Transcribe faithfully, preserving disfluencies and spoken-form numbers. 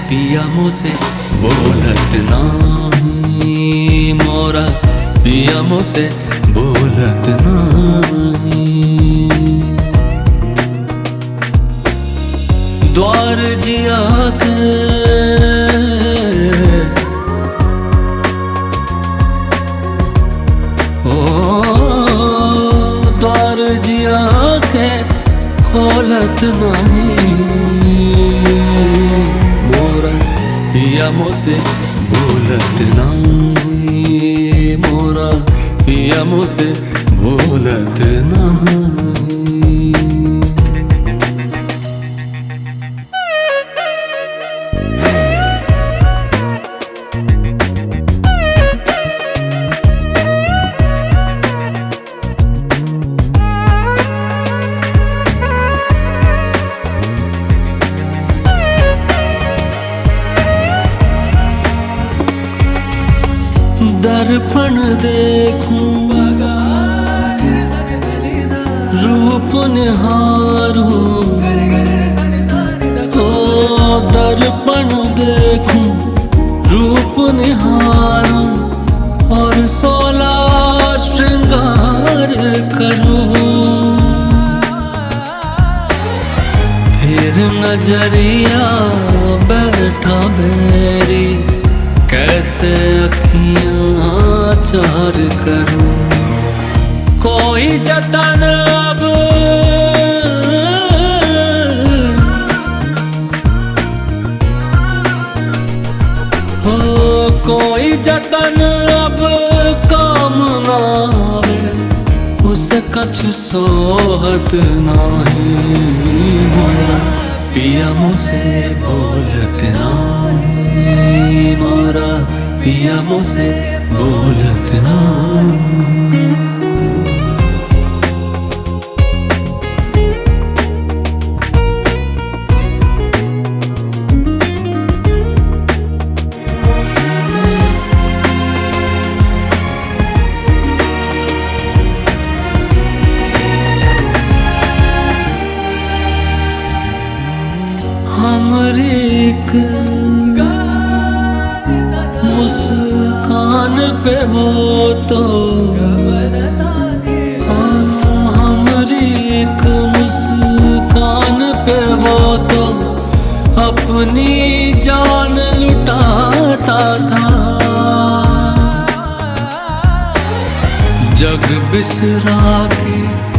पिया मुझसे बोलत नाही, मोरा पिया मुझसे बोलत नाही। द्वार जिया के ओ द्वार जिया के खोलत नहीं, मोरा पिया मुझसे बोलत नहीं, मोरा पिया मुझसे बोलत नहीं। दर्पण देखूं रूप निहारूं, ओ दर्पण देखूं रूप निहारूं और सोला श्रृंगार करूं। फिर नजरिया बैठा बैरी, कैसे अखियां चार करूं। कोई जतन अब हो, कोई जतन अब काम ना आवे, उसे कछु सोहत नहीं, मोरा पिया मुझसे बोलत नहीं, मोरा पिया मुझसे बोलत नहीं। हमरी एक मुस्कान पे वो तो, हाँ हमरी एक मुस्कान पे वो तो अपनी जान लुटाता था। जग बिसरा के